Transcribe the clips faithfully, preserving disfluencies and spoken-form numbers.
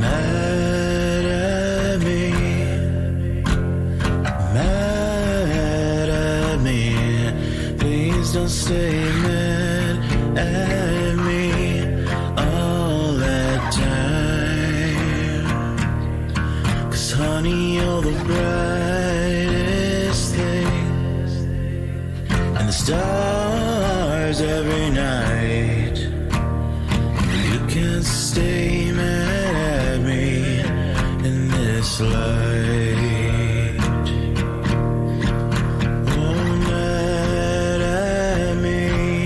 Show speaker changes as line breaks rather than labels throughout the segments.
mad at me, mad at me. Please don't stay mad at me all that time. 'Cause honey, you're the brightest thing, and the stars every night. You can't stay mad at me in this light. Oh, mad at me,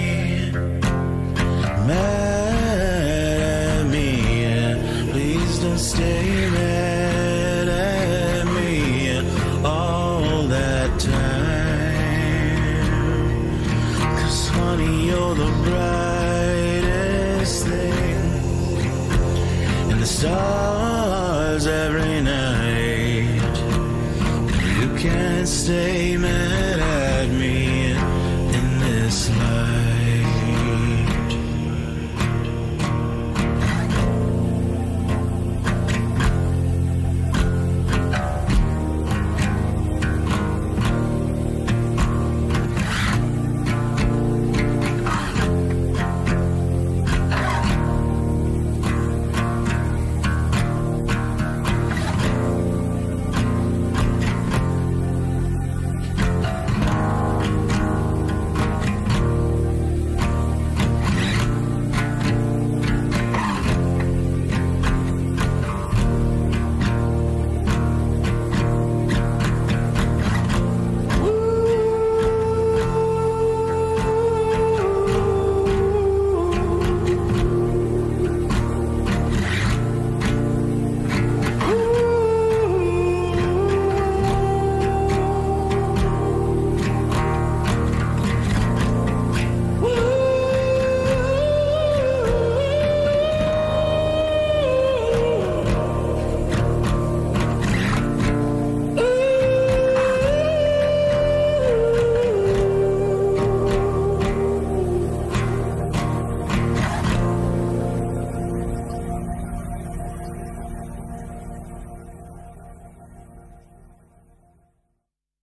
mad at me. Please don't stay mad at me all that time. 'Cause honey, you're the brightest thing, and the stars every night. You can't stay mad